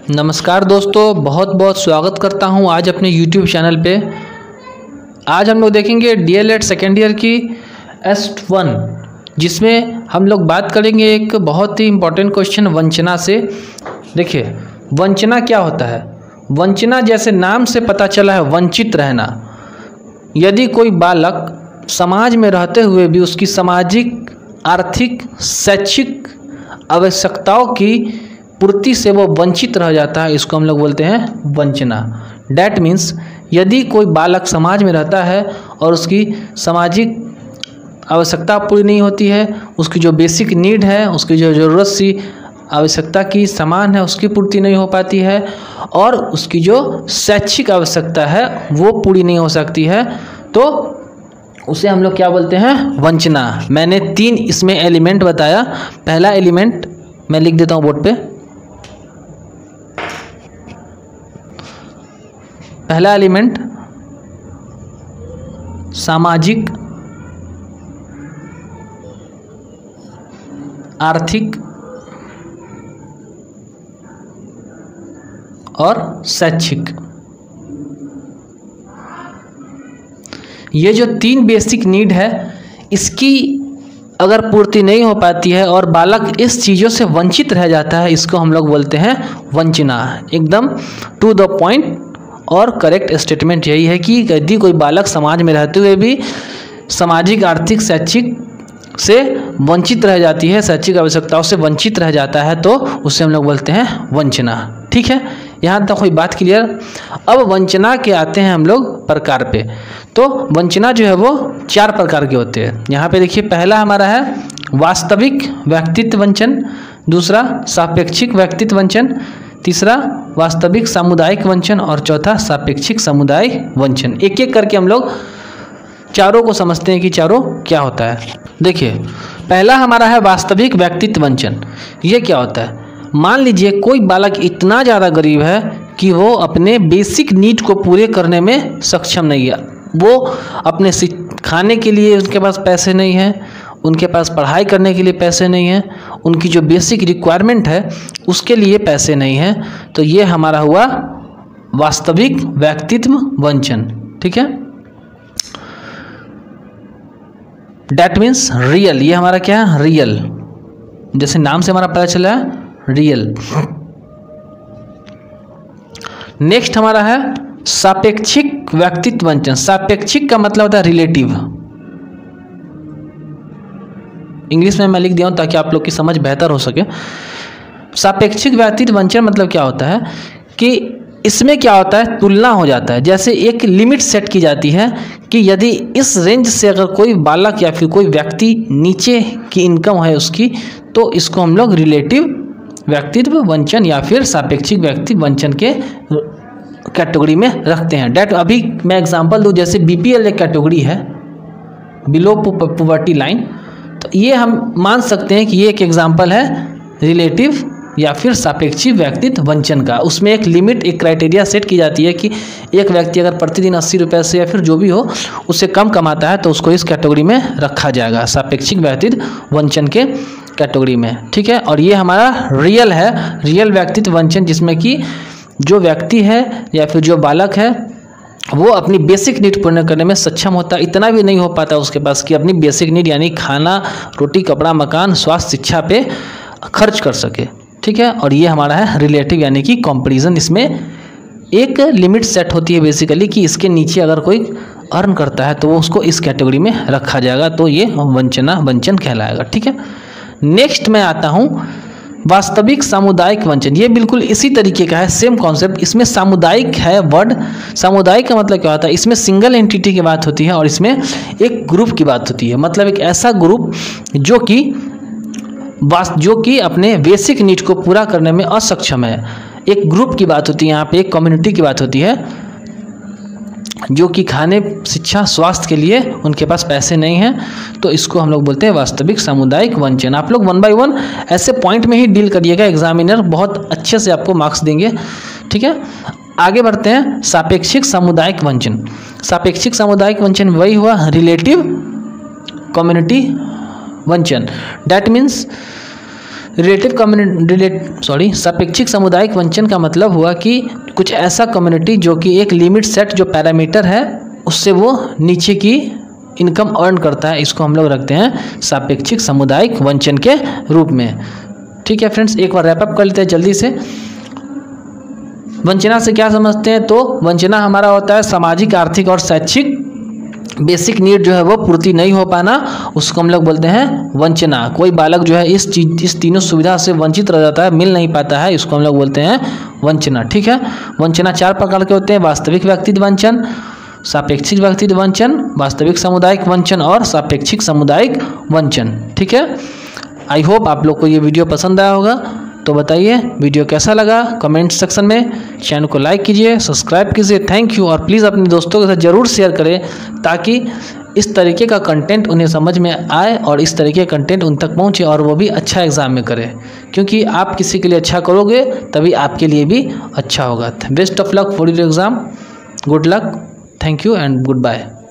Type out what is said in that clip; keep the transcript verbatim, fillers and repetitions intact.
नमस्कार दोस्तों, बहुत बहुत स्वागत करता हूं आज अपने यूट्यूब चैनल पे। आज हम लोग देखेंगे डीएलएड सेकेंड ईयर की एस्ट वन, जिसमें हम लोग बात करेंगे एक बहुत ही इम्पोर्टेंट क्वेश्चन वंचना से। देखिए, वंचना क्या होता है। वंचना जैसे नाम से पता चला है, वंचित रहना। यदि कोई बालक समाज में रहते हुए भी उसकी सामाजिक, आर्थिक, शैक्षिक आवश्यकताओं की पूर्ति से वो वंचित रह जाता है, इसको हम लोग बोलते हैं वंचना। डैट मीन्स यदि कोई बालक समाज में रहता है और उसकी सामाजिक आवश्यकता पूरी नहीं होती है, उसकी जो बेसिक नीड है, उसकी जो ज़रूरत सी आवश्यकता की सामान है उसकी पूर्ति नहीं हो पाती है, और उसकी जो शैक्षिक आवश्यकता है वो पूरी नहीं हो सकती है, तो उसे हम लोग क्या बोलते हैं, वंचना। मैंने तीन इसमें एलिमेंट बताया। पहला एलिमेंट मैं लिख देता हूँ बोर्ड पे। पहला एलिमेंट सामाजिक, आर्थिक और शैक्षिक। ये जो तीन बेसिक नीड है, इसकी अगर पूर्ति नहीं हो पाती है और बालक इस चीज़ों से वंचित रह जाता है, इसको हम लोग बोलते हैं वंचना। एकदम टू द पॉइंट और करेक्ट स्टेटमेंट यही है कि यदि कोई बालक समाज में रहते हुए भी सामाजिक, आर्थिक, शैक्षिक से वंचित रह जाती है, शैक्षिक आवश्यकताओं से वंचित रह जाता है, तो उसे हम लोग बोलते हैं वंचना। ठीक है, यहाँ तक कोई बात क्लियर। अब वंचना के आते हैं हम लोग प्रकार पे। तो वंचना जो है वो चार प्रकार के होते हैं। यहाँ पे देखिए, पहला हमारा है वास्तविक व्यक्तित्व वंचन, दूसरा सापेक्षिक व्यक्तित्व वंचन, तीसरा वास्तविक सामुदायिक वंचन और चौथा सापेक्षिक समुदाय वंचन। एक एक करके हम लोग चारों को समझते हैं कि चारों क्या होता है। देखिए, पहला हमारा है वास्तविक व्यक्तित्व वंचन। ये क्या होता है? मान लीजिए कोई बालक इतना ज़्यादा गरीब है कि वो अपने बेसिक नीड को पूरे करने में सक्षम नहीं है। वो अपने खाने के लिए उनके पास पैसे नहीं हैं, उनके पास पढ़ाई करने के लिए पैसे नहीं हैं, उनकी जो बेसिक रिक्वायरमेंट है उसके लिए पैसे नहीं हैं। तो ये हमारा हुआ वास्तविक व्यक्तित्व वंचन। ठीक है, डैट मीन्स रियल। ये हमारा क्या है? रियल। जैसे नाम से हमारा पता चला है, रियल। नेक्स्ट हमारा है सापेक्षिक व्यक्तित्व वंचन। सापेक्षिक का मतलब होता है रिलेटिव। इंग्लिश में मैं लिख दिया हूं ताकि आप लोग की समझ बेहतर हो सके। सापेक्षिक व्यक्तित्व वंचन मतलब क्या होता है कि इसमें क्या होता है, तुलना हो जाता है। जैसे एक लिमिट सेट की जाती है कि यदि इस रेंज से अगर कोई बालक या फिर कोई व्यक्ति नीचे की इनकम है उसकी, तो इसको हम लोग रिलेटिव व्यक्तित्व वंचन या फिर सापेक्षिक व्यक्तित्व वंचन के कैटेगरी में रखते हैं। डेट अभी मैं एग्जांपल दूं, जैसे बीपीएल एक कैटेगरी है, बिलो पॉवर्टी लाइन, तो ये हम मान सकते हैं कि ये एक एग्जांपल है रिलेटिव या फिर सापेक्षिक व्यक्तित्व वंचन का। उसमें एक लिमिट, एक क्राइटेरिया सेट की जाती है कि एक व्यक्ति अगर प्रतिदिन अस्सी रुपये से या फिर जो भी हो उससे कम कमाता है तो उसको इस कैटेगरी में रखा जाएगा, सापेक्षिक व्यक्तित्व वंचन के कैटेगरी में। ठीक है, और ये हमारा रियल है, रियल व्यक्तित्व वंचन, जिसमें कि जो व्यक्ति है या फिर जो बालक है वो अपनी बेसिक नीड पूर्ण करने में सक्षम होता है। इतना भी नहीं हो पाता उसके पास कि अपनी बेसिक नीड यानी खाना, रोटी, कपड़ा, मकान, स्वास्थ्य, शिक्षा पे खर्च कर सके। ठीक है, और ये हमारा है रिलेटिव यानी कि कंपैरिजन। इसमें एक लिमिट सेट होती है बेसिकली कि इसके नीचे अगर कोई अर्न करता है तो वो उसको इस कैटेगरी में रखा जाएगा, तो ये वंचना वंचन कहलाएगा। ठीक है, नेक्स्ट मैं आता हूँ वास्तविक सामुदायिक वंचन। ये बिल्कुल इसी तरीके का है, सेम कॉन्सेप्ट। इसमें सामुदायिक है वर्ड। सामुदायिक का मतलब क्या होता है? इसमें सिंगल एंटिटी की बात होती है और इसमें एक ग्रुप की बात होती है। मतलब एक ऐसा ग्रुप जो कि जो कि अपने बेसिक नीड को पूरा करने में असक्षम है। एक ग्रुप की बात होती है यहाँ पे, एक कम्युनिटी की बात होती है जो कि खाने, शिक्षा, स्वास्थ्य के लिए उनके पास पैसे नहीं हैं, तो इसको हम लोग बोलते हैं वास्तविक सामुदायिक वंचन। आप लोग वन बाय वन ऐसे पॉइंट में ही डील करिएगा, एग्जामिनर बहुत अच्छे से आपको मार्क्स देंगे। ठीक है, आगे बढ़ते हैं सापेक्षिक सामुदायिक वंचन। सापेक्षिक सामुदायिक वंचन वही हुआ रिलेटिव कम्युनिटी वंचन। That means relative community relate sorry सापेक्षिक सामुदायिक वंचन का मतलब हुआ कि कुछ ऐसा कम्युनिटी जो कि एक लिमिट सेट जो पैरामीटर है उससे वो नीचे की इनकम अर्न करता है, इसको हम लोग रखते हैं सापेक्षिक सामुदायिक वंचन के रूप में। ठीक है फ्रेंड्स, एक बार रैप अप कर लेते हैं जल्दी से। वंचना से क्या समझते हैं? तो वंचना हमारा होता है सामाजिक, आर्थिक और शैक्षिक बेसिक नीड जो है वो पूर्ति नहीं हो पाना, उसको हम लोग बोलते हैं वंचना। कोई बालक जो है इस चीज इस तीनों सुविधा से वंचित रह जाता है, मिल नहीं पाता है, इसको हम लोग बोलते हैं वंचना। ठीक है, वंचना चार प्रकार के होते हैं: वास्तविक व्यक्तित्व वंचन, सापेक्षिक व्यक्तित्व वंचन, वास्तविक सामुदायिक वंचन और सापेक्षिक सामुदायिक वंचन। ठीक है, आई होप आप लोग को ये वीडियो पसंद आया होगा। तो बताइए वीडियो कैसा लगा कमेंट सेक्शन में। चैनल को लाइक कीजिए, सब्सक्राइब कीजिए। Thank you. और प्लीज़ अपने दोस्तों के साथ ज़रूर शेयर करें ताकि इस तरीके का कंटेंट उन्हें समझ में आए और इस तरीके का कंटेंट उन तक पहुंचे और वो भी अच्छा एग्ज़ाम में करें, क्योंकि आप किसी के लिए अच्छा करोगे तभी आपके लिए भी अच्छा होगा। Best of luck for your exam. Good luck. Thank you and good bye.